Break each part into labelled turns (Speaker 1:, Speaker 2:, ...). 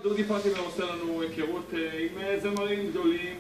Speaker 1: דודי פרטיבר עושה לנו היכרות עם זמרים גדולים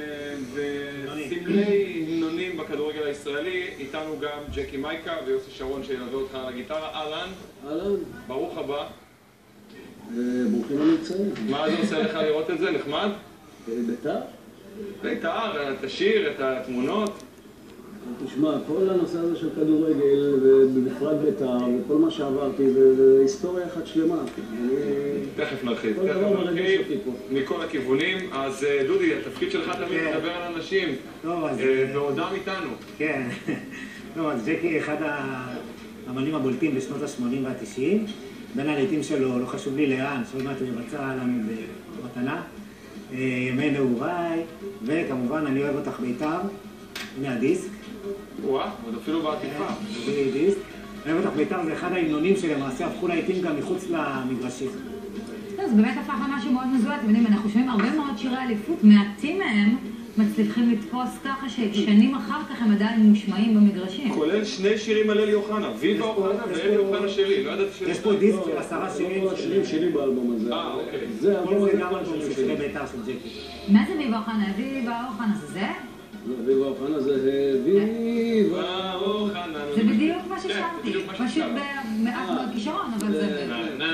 Speaker 1: וסמלי המנונים בכדורגל הישראלי. איתנו גם ג'קי מייקה ויוסי שרון שילווה אותך על הגיטרה. אהלן.
Speaker 2: אהלן.
Speaker 1: ברוך הבא.
Speaker 2: ברוכים הנמצאים.
Speaker 1: מה זה עושה לך לראות את זה? נחמד?
Speaker 2: בית"ר?
Speaker 1: בית"ר, את השיר, את התמונות.
Speaker 2: תשמע, כל הנושא הזה של כדורגל, ובפרט בית"ר, וכל מה שעברתי, זה היסטוריה אחת שלמה.
Speaker 1: תכף נרחיב,
Speaker 2: כל דבר מרגש אותי פה.
Speaker 1: מכל הכיוונים. אז דודי, התפקיד שלך תמיד לדבר על אנשים, ועודם איתנו.
Speaker 3: כן. לא, אז ג'קי אחד האמנים הבולטים בשנות ה-80 וה-90. בין הלעיתים שלו, לא חשוב לי לאן, שעוד מעט הוא יבצע לנו במתנה. ימי נעוריי, וכמובן אני אוהב אותך בית"ר, הנה הדיסק.
Speaker 1: וואה, עוד אפילו בעטיפה.
Speaker 3: דיסק. אני אוהב אותך בית"ר, זה אחד ההמנונים שלמעשה הפכו לעיתים גם מחוץ למגרשים.
Speaker 4: זה באמת הפך למשהו מאוד מזוהה. אתם יודעים, אנחנו שומעים הרבה מאוד שירי אליפות, מעטים מהם מצליחים לתפוס ככה ששנים אחר כך הם עדיין מושמעים במגרשים.
Speaker 1: כולל שני שירים על אלי אוחנה, ויבה אוחנה ואלי אוחנה שלי, לא ידעתי שלי.
Speaker 3: יש פה דיסק של 10 שירים.
Speaker 2: השירים שלי באלבום הזה.
Speaker 1: אוקיי.
Speaker 2: זה
Speaker 3: כל זה גם אלבום של שירי בית"ר של ג'קי.
Speaker 4: מה זה ויבה אוחנה? ויבה אוחנה זה זה?
Speaker 2: ויבה אוחנה זה ויבה
Speaker 1: אוחנה.
Speaker 4: זה בדיוק מה ששמתי. פשוט במעט מאוד כישרון, אבל זה...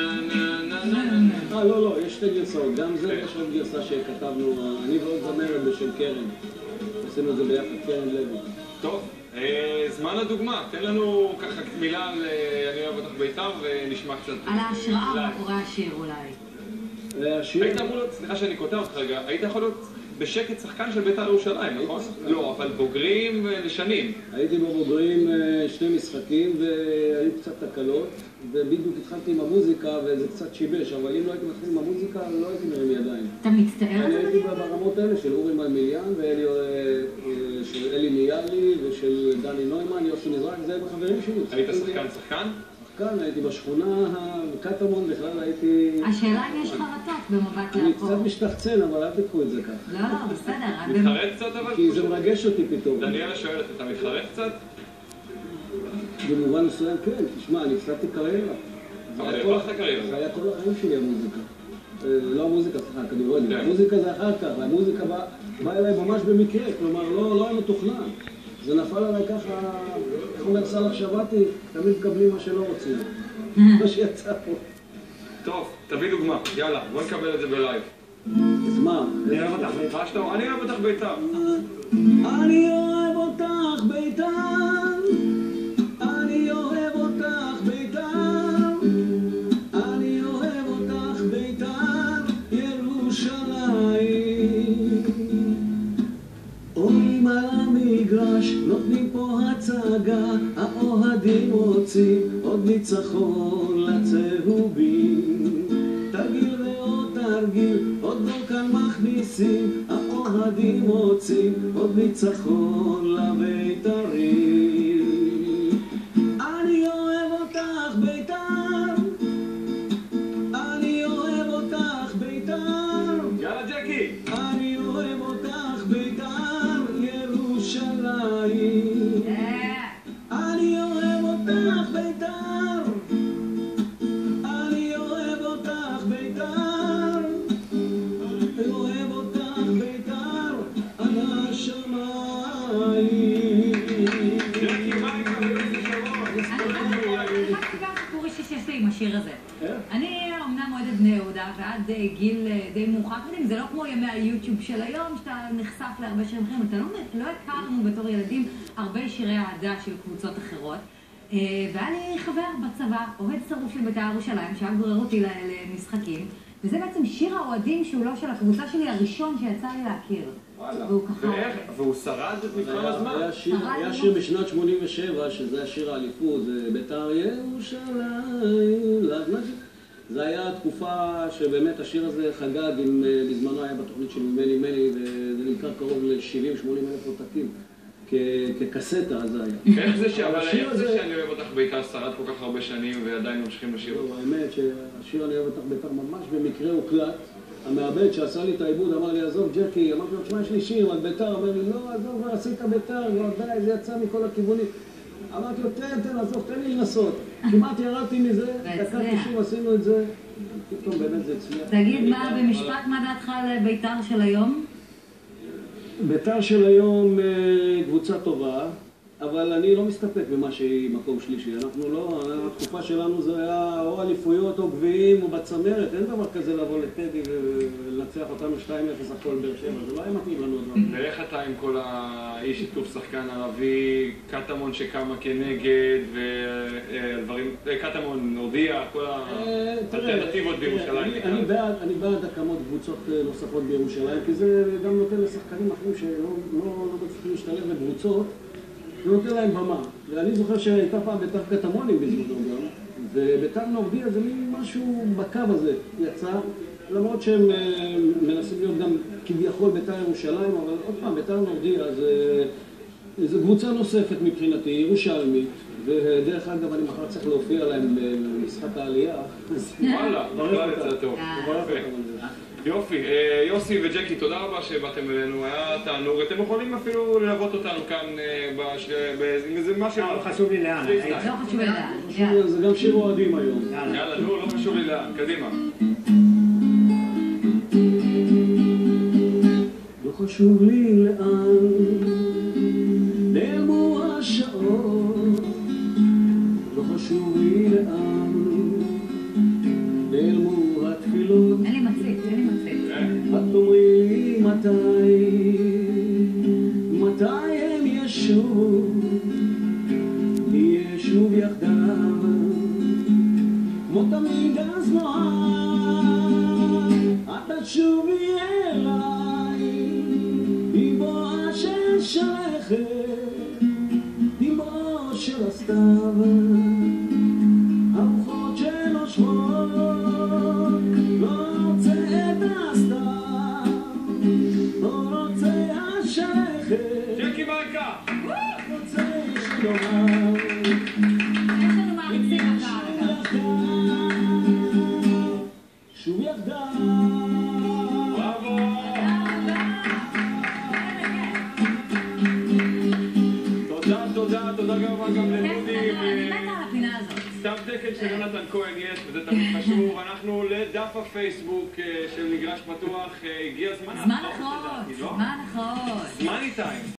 Speaker 2: לא, יש שתי גרסאות. גם זה יש עוד גרסה שכתבנו, אני ועוד זמרת בשם קרן. עשינו את זה ביחד, קרן לוי.
Speaker 1: טוב, זמן לדוגמה. תן לנו ככה מילה על אני אוהב אותך בית"ר ונשמע קצת.
Speaker 4: על ההשראה מאחורי השיר אולי.
Speaker 1: היית אמור להיות, סליחה שאני קוטע אותך רגע, היית יכול להיות בשקט שחקן של בית"ר ירושלים, נכון? לא, אבל בוגרים לשנים.
Speaker 2: הייתי בבוגרים 2 משחקים והיו קצת תקלות, ובדיוק התחלתי עם המוזיקה וזה קצת שיבש, אבל אם לא הייתי מתחיל עם המוזיקה לא הייתי מרים ידיים.
Speaker 4: אתה מצטער על זה?
Speaker 2: אני הייתי ברמות האלה של אורי מלמיליאן ושל אלי מיאלי ושל דני נוימן, יוסי מזרח, זה בחברים שלי.
Speaker 1: היית שחקן?
Speaker 2: כאן הייתי בשכונה, בקטמון בכלל הייתי...
Speaker 4: השאלה אם יש חרטות במבט לאחור.
Speaker 2: אני קצת משתחצן, אבל אל תקחו את זה כך.
Speaker 4: לא, בסדר.
Speaker 1: מתחרט קצת אבל?
Speaker 2: כי זה מרגש אותי פתאום.
Speaker 1: דניאלה שואלת, אתה מתחרט קצת?
Speaker 2: במובן מסוים כן, תשמע, אני הפסקתי קריירה.
Speaker 1: אבל הרווחת קריירה.
Speaker 2: זה היה כל החיים שלי המוזיקה. לא המוזיקה, סליחה, הכדורגל. המוזיקה זה אחר כך, המוזיקה באה אליי ממש במקרה, כלומר לא היה מתוכנן. זה נפל עליי ככה, איך אומר סלח שבתי, תמיד מקבלים מה שלא רוצים. מה שיצא פה.
Speaker 1: טוב, תביא דוגמה, יאללה, בוא נקבל את זה בלייב.
Speaker 2: אז מה?
Speaker 1: אני אוהב אותך בית"ר. אני אוהב אותך בית"ר.
Speaker 2: אני אוהב אותך בית"ר. אני אוהב אותך בית"ר. אני אוהב אותך בית"ר. ירושלים. עולים על המגרש, נותנים פה הצגה, האוהדים רוצים עוד ניצחון לצהובים. תרגיל ועוד תרגיל, עוד לא כאן מכניסים, האוהדים רוצים עוד ניצחון לבית"רים. אני אוהב אותך בית"ר. אני אוהב אותך בית"ר.
Speaker 1: יאללה ג'קי.
Speaker 2: אני אוהב אותך בית"ר ירושלים. אני אוהב אותך בית"ר. אני אוהב אותך בית"ר. אני אוהב אותך בית"ר על השמיים.
Speaker 1: ג'קי מייקה ויוסי שרון.
Speaker 4: אני גם סיפור אישי שיש לי עם השיר הזה. אני אמנם אוהדת בני יהודה ועד גיל די מאוחר, זה לא כמו ימי היוטיוב של היום שאתה נחשף להרבה שירים אחרים, לא הכרנו בתור ילדים הרבה שירי אהדה של קבוצות אחרות, והיה לי חבר בצבא, אוהד שרוף של בית"ר ירושלים, שהיה גורר אותי למשחקים, וזה בעצם שיר האוהדים שהוא לא של הקבוצה שלי הראשון שיצא לי להכיר.
Speaker 1: והוא שרד את מבחן הזמן.
Speaker 2: היה שיר בשנת 87, שזה השיר האליפות, זה בית"ר ירושלים. זה היה תקופה שבאמת השיר הזה חגג, בזמנו היה בתוכנית של מני, וזה נמכר קרוב ל-70-80 אלף עותקים, כקסטה, אז זה היה.
Speaker 1: איך זה שאני אוהב אותך בית"ר שרד כל כך הרבה שנים ועדיין ממשיכים לשיר אותו?
Speaker 2: האמת שהשיר אני אוהב אותך בית"ר ממש במקרה הוקלט. המעבד שעשה לי את העיבוד אמר לי, עזוב ג'קי, אמרתי לו, תשמע, יש לי שיר על בית"ר, אמר לי, לא, עזוב, עשית בית"ר, לא, די, זה יצא מכל הכיוונים. אמרתי לו, תן, עזוב, תן לי לנסות. כמעט ירדתי מזה, דקה 90 עשינו את זה, פתאום באמת זה הצליח.
Speaker 4: תגיד מה, במשפט, מה דעתך על בית"ר של היום?
Speaker 2: בית"ר של היום קבוצה טובה, אבל אני לא מסתפק במה שהיא מקום שלישי. אנחנו לא, התקופה שלנו זה היה או אליפויות או גביעים או בצמרת, אין דבר כזה לבוא לטדי ולנצח אותנו 2-0 הכל באר שבע, זה לא היה מתאים לנו דבר.
Speaker 1: ואיך אתה עם כל האי שיתוף שחקן ערבי, קטמון שקמה כנגד, ודברים, קטמון הודיע, כל האלטרנטיבות בירושלים.
Speaker 2: אני בעד הקמות קבוצות נוספות בירושלים, כי זה גם נותן לשחקנים אחרים שלא מצליחים להשתלב בקבוצות, זה נותן להם במה. ואני זוכר שהייתה פעם בית"ר קטמונים בזמנו גם, ובית"ר נורדיה זה מין משהו בקו הזה יצא, למרות שהם מנסים להיות גם כביכול בית"ר ירושלים, אבל עוד פעם, בית"ר נורדיה זה קבוצה נוספת מבחינתי, ירושלמית, ודרך אגב אני מחר צריך להופיע להם במשחק העלייה.
Speaker 1: וואלה, בכלל יצא טוב. יופי, יוסי וג'קי, תודה רבה שבאתם אלינו, היה תענוג. אתם יכולים אפילו ללוות אותנו כאן זה משהו...
Speaker 3: לא חשוב לי לאן.
Speaker 4: לא חשוב לי לאן.
Speaker 2: זה גם שיר אוהדים היום.
Speaker 1: יאללה, נו, לא חשוב לי לאן, קדימה.
Speaker 2: לא חשוב לי לאן נעלמו השעות, לא חשוב לי לאן נעלמו התפילות.
Speaker 4: אין לי מצית, אין לי מצית.
Speaker 2: את תאמרי לי מתי הם ישוב, נהיה שוב יחדיו, כמו תמיד אז נועד, את תשובי אליי, עם בואה של שלכת, עם בואה של הסתיו, הרוחות שנושבות, לא רוצה את הסתיו, לא רוצה השלכת,
Speaker 1: ג'קי מלכה!
Speaker 2: רוצה שלומר,
Speaker 4: יש לנו מעריצים הקהל.
Speaker 2: שוב יחדיו.
Speaker 1: בראבו! תודה גם לדודי.
Speaker 4: אני מתה על הפינה הזאת.
Speaker 1: סתם תקן של יונתן כהן יש, וזה תמיד חשוב. אנחנו לדף הפייסבוק של מגרש פתוח, הגיע זמן
Speaker 4: זמן אחרון, זמן אחרון.
Speaker 1: זמן איתיים.